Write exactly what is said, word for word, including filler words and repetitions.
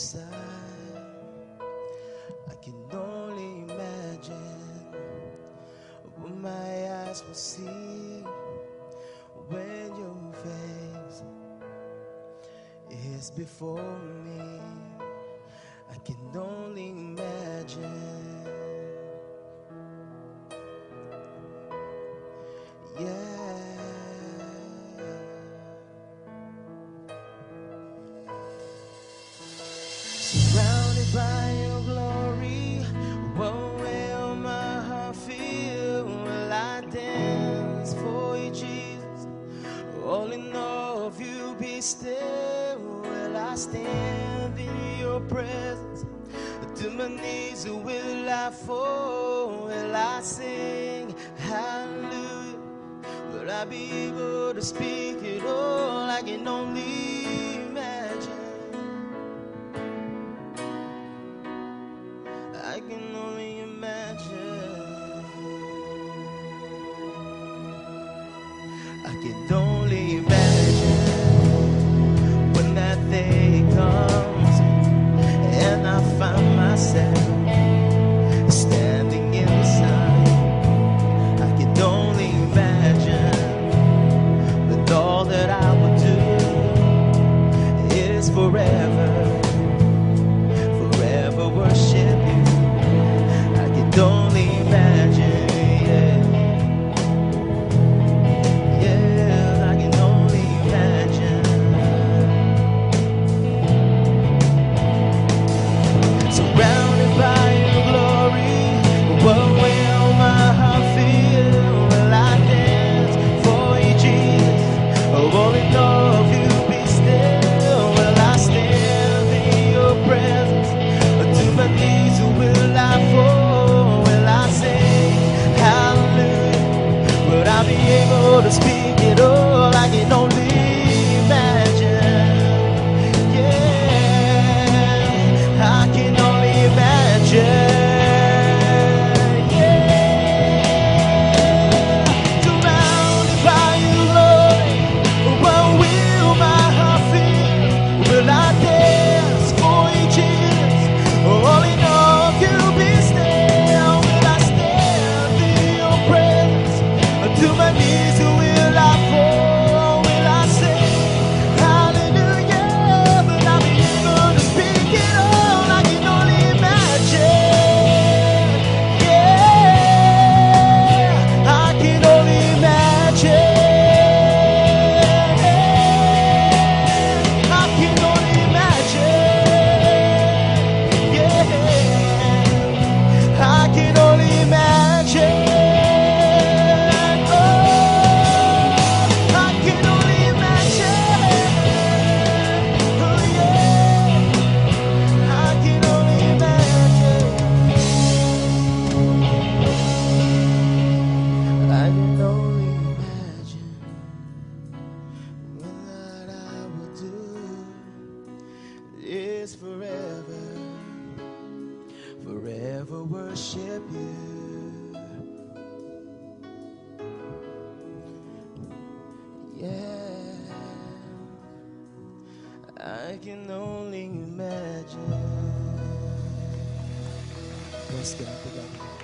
inside. I can only imagine what my eyes will see when your face is before me. I can only imagine. Yeah. Surrounded by your glory, what will my heart feel? Will I dance for you, Jesus? All in all of you be still. Will I stand in your presence? To my knees will I fall? Will I sing hallelujah? Will I be able to speak it all? I can only imagine. I can only imagine. I can only imagine when that day comes and I find myself standing inside. I can only imagine that all that I would do is forever, forever worship you. I can only imagine, yeah, yeah, I can only imagine. Surrounded by your glory, what will my heart feel? Will I dance for you, Jesus? Oh, all in all of you be still. Will I stand in your presence? Or to my knees will I fall? Will I sing hallelujah? Will I be able to speak it all? I can only imagine. Yeah, I can only imagine. Forever, forever worship you. Yeah, I can only imagine. Let's get it together.